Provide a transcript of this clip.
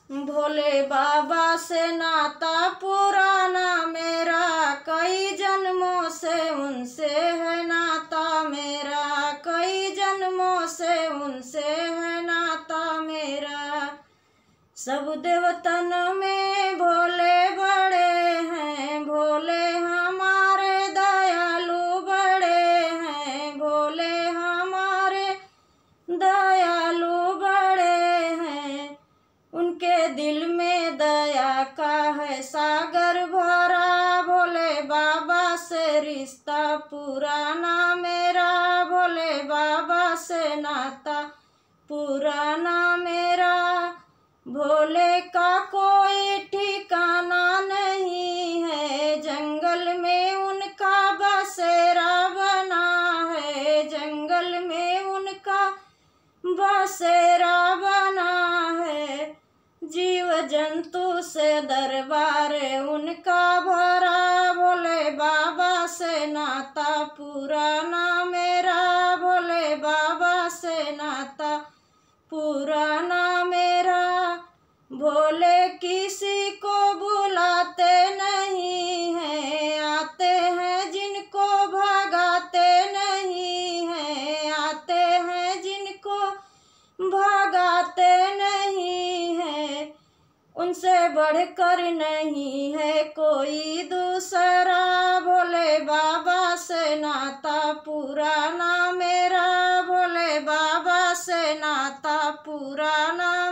भोले बाबा से नाता पुराना मेरा, कई जन्मों से उनसे है नाता मेरा, कई जन्मों से उनसे है नाता मेरा। सब देवतन में भोले बड़े हैं, भोले हमारे दयालु बड़े हैं, भोले हमारे दयालु बड़े हैं। उनके दिल में दया का है सागर भरा, भोले बाबा से रिश्ता पुराना मेरा, भोले बाबा से नाता पुराना मेरा। भोले का कोई ठिकाना नहीं है, जंगल में उनका बसेरा बना है, जंगल में उनका बसेरा बना है। जीव जंतु से दरबार उनका भरा, भोले बाबा से नाता पुराना मेरा, भोले बाबा से नाता पुराना मेरा। भोले किसी को बुलाते नहीं हैं, आते हैं जिनको भगाते नहीं हैं, आते हैं जिनको भगाते नहीं हैं। उनसे बढ़कर नहीं है कोई दूसरा, भोले बाबा से नाता पुराना मेरा, भोले बाबा से नाता पुराना